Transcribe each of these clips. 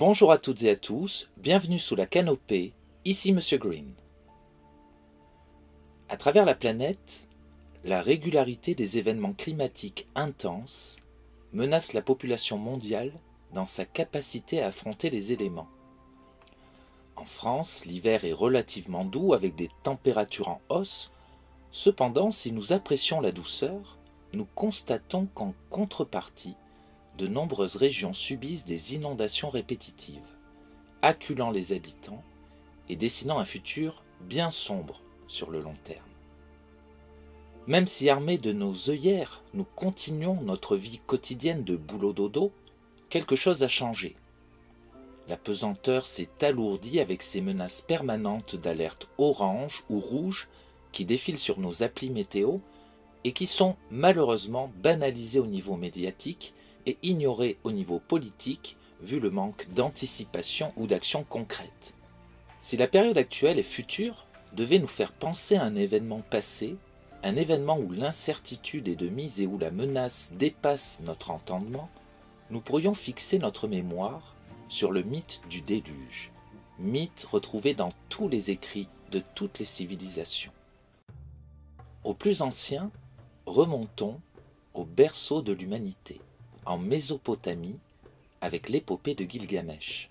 Bonjour à toutes et à tous, bienvenue sous la canopée, ici Monsieur Green. À travers la planète, la régularité des événements climatiques intenses menace la population mondiale dans sa capacité à affronter les éléments. En France, l'hiver est relativement doux avec des températures en hausse. Cependant, si nous apprécions la douceur, nous constatons qu'en contrepartie, de nombreuses régions subissent des inondations répétitives, acculant les habitants et dessinant un futur bien sombre sur le long terme. Même si armés de nos œillères, nous continuons notre vie quotidienne de boulot-dodo, quelque chose a changé. La pesanteur s'est alourdie avec ces menaces permanentes d'alerte orange ou rouge qui défilent sur nos applis météo et qui sont malheureusement banalisées au niveau médiatique et ignorées au niveau politique vu le manque d'anticipation ou d'action concrète. Si la période actuelle et future devait nous faire penser à un événement passé, un événement où l'incertitude est de mise et où la menace dépasse notre entendement, nous pourrions fixer notre mémoire sur le mythe du déluge, mythe retrouvé dans tous les écrits de toutes les civilisations. Au plus ancien, remontons au berceau de l'humanité, en Mésopotamie, avec l'épopée de Gilgamesh.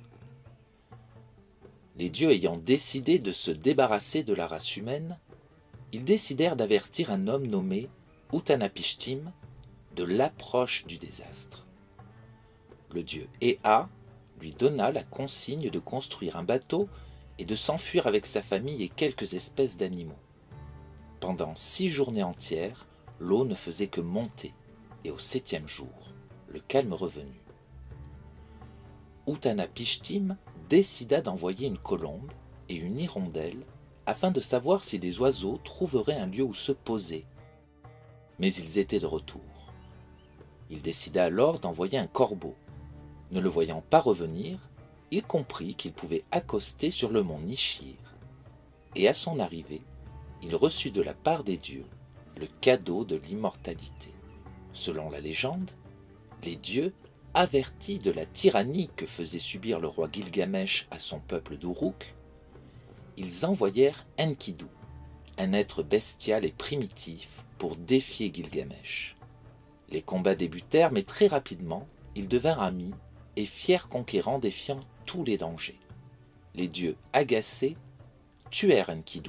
Les dieux ayant décidé de se débarrasser de la race humaine, ils décidèrent d'avertir un homme nommé Utanapishtim de l'approche du désastre. Le dieu Ea lui donna la consigne de construire un bateau et de s'enfuir avec sa famille et quelques espèces d'animaux. Pendant 6 journées entières, l'eau ne faisait que monter, et au 7e jour, le calme revenu. Utanapishtim décida d'envoyer une colombe et une hirondelle afin de savoir si les oiseaux trouveraient un lieu où se poser. Mais ils étaient de retour. Il décida alors d'envoyer un corbeau. Ne le voyant pas revenir, il comprit qu'il pouvait accoster sur le mont Nishir. Et à son arrivée, il reçut de la part des dieux le cadeau de l'immortalité. Selon la légende, les dieux, avertis de la tyrannie que faisait subir le roi Gilgamesh à son peuple d'Uruk, ils envoyèrent Enkidu, un être bestial et primitif, pour défier Gilgamesh. Les combats débutèrent, mais très rapidement, ils devinrent amis et fiers conquérants défiant tous les dangers. Les dieux, agacés, tuèrent Enkidu.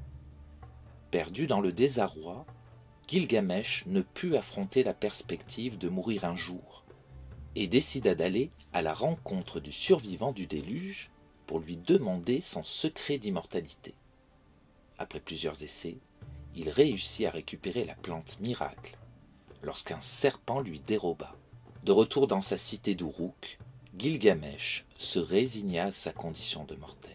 Perdu dans le désarroi, Gilgamesh ne put affronter la perspective de mourir un jour et décida d'aller à la rencontre du survivant du déluge pour lui demander son secret d'immortalité. Après plusieurs essais, il réussit à récupérer la plante miracle lorsqu'un serpent lui déroba. De retour dans sa cité d'Uruk, Gilgamesh se résigna à sa condition de mortel.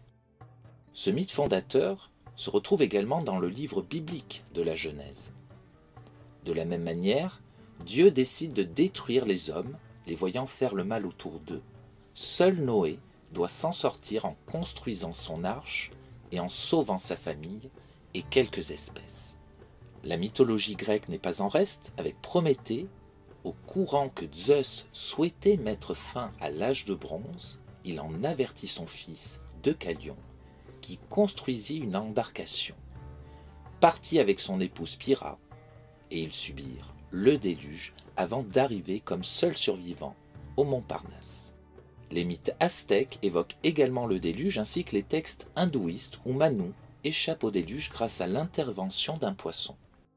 Ce mythe fondateur se retrouve également dans le livre biblique de la Genèse. De la même manière, Dieu décide de détruire les hommes, les voyant faire le mal autour d'eux. Seul Noé doit s'en sortir en construisant son arche et en sauvant sa famille et quelques espèces. La mythologie grecque n'est pas en reste avec Prométhée. Au courant que Zeus souhaitait mettre fin à l'âge de bronze, il en avertit son fils Deucalion, qui construisit une embarcation. Partit avec son épouse Pyrrha, et ils subirent le déluge avant d'arriver comme seuls survivants au mont Parnasse. Les mythes aztèques évoquent également le déluge ainsi que les textes hindouistes où Manu échappe au déluge grâce à l'intervention d'un poisson.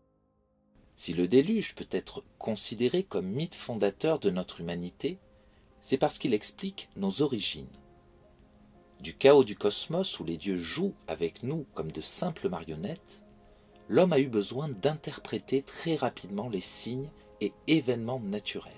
Si le déluge peut être considéré comme mythe fondateur de notre humanité, c'est parce qu'il explique nos origines. Du chaos du cosmos où les dieux jouent avec nous comme de simples marionnettes, l'homme a eu besoin d'interpréter très rapidement les signes et événements naturels.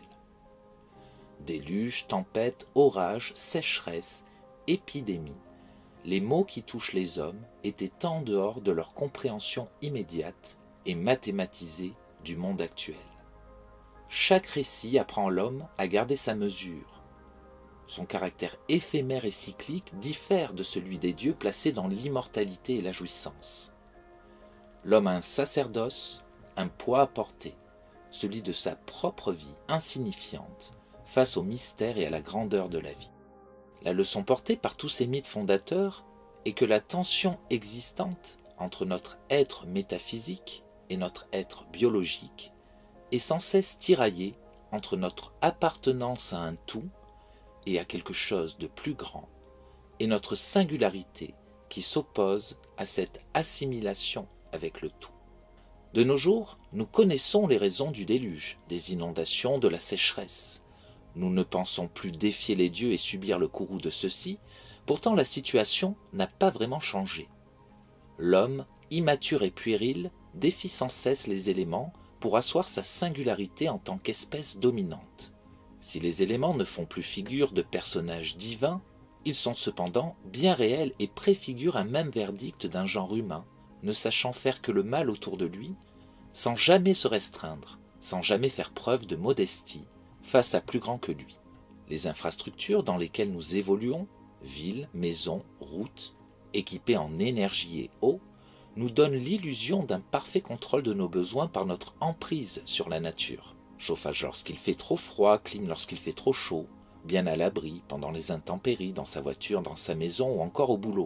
Déluge, tempête, orage, sécheresse, épidémie, les maux qui touchent les hommes étaient en dehors de leur compréhension immédiate et mathématisée du monde actuel. Chaque récit apprend l'homme à garder sa mesure. Son caractère éphémère et cyclique diffère de celui des dieux placés dans l'immortalité et la jouissance. L'homme a un sacerdoce, un poids à porter, celui de sa propre vie insignifiante face au mystère et à la grandeur de la vie. La leçon portée par tous ces mythes fondateurs est que la tension existante entre notre être métaphysique et notre être biologique est sans cesse tiraillée entre notre appartenance à un tout et à quelque chose de plus grand, et notre singularité qui s'oppose à cette assimilation avec le tout. De nos jours, nous connaissons les raisons du déluge, des inondations, de la sécheresse. Nous ne pensons plus défier les dieux et subir le courroux de ceux-ci, pourtant la situation n'a pas vraiment changé. L'homme, immature et puéril, défie sans cesse les éléments pour asseoir sa singularité en tant qu'espèce dominante. Si les éléments ne font plus figure de personnages divins, ils sont cependant bien réels et préfigurent un même verdict d'un genre humain, ne sachant faire que le mal autour de lui, sans jamais se restreindre, sans jamais faire preuve de modestie, face à plus grand que lui. Les infrastructures dans lesquelles nous évoluons, villes, maisons, routes, équipées en énergie et eau, nous donnent l'illusion d'un parfait contrôle de nos besoins par notre emprise sur la nature. Chauffage lorsqu'il fait trop froid, clim lorsqu'il fait trop chaud, bien à l'abri pendant les intempéries, dans sa voiture, dans sa maison ou encore au boulot.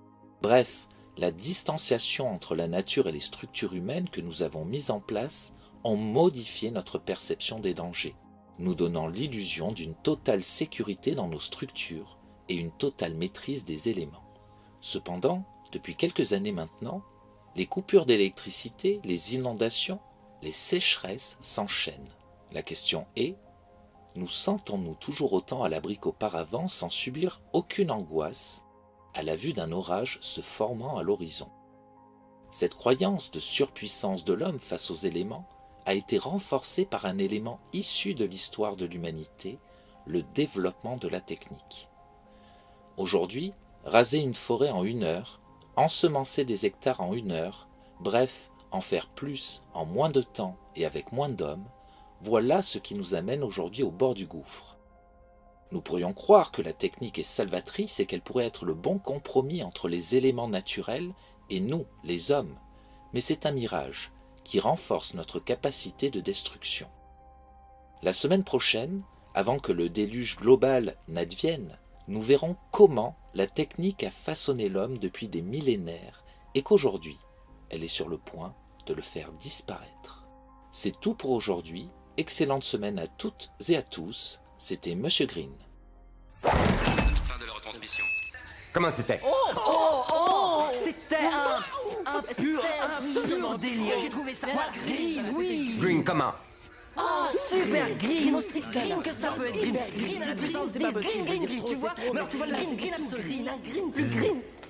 Bref, la distanciation entre la nature et les structures humaines que nous avons mises en place ont modifié notre perception des dangers, nous donnant l'illusion d'une totale sécurité dans nos structures et une totale maîtrise des éléments. Cependant, depuis quelques années maintenant, les coupures d'électricité, les inondations, les sécheresses s'enchaînent. La question est, nous sentons-nous toujours autant à l'abri qu'auparavant sans subir aucune angoisse à la vue d'un orage se formant à l'horizon? Cette croyance de surpuissance de l'homme face aux éléments a été renforcée par un élément issu de l'histoire de l'humanité, le développement de la technique. Aujourd'hui, raser une forêt en 1 heure, ensemencer des hectares en 1 heure, bref, en faire plus en moins de temps et avec moins d'hommes, voilà ce qui nous amène aujourd'hui au bord du gouffre. Nous pourrions croire que la technique est salvatrice et qu'elle pourrait être le bon compromis entre les éléments naturels et nous, les hommes, mais c'est un mirage qui renforce notre capacité de destruction. La semaine prochaine, avant que le déluge global n'advienne, nous verrons comment la technique a façonné l'homme depuis des millénaires et qu'aujourd'hui, elle est sur le point de le faire disparaître. C'est tout pour aujourd'hui. Excellente semaine à toutes et à tous. C'était Monsieur Green. Fin de la retransmission. Comment c'était? C'était un pur délire. J'ai trouvé ça green, oui. Green, comment? Oh, super green, aussi green que ça peut être green. Green à la puissance 10, green, tu vois. Mais alors tu vois le green absolu. Green, plus green.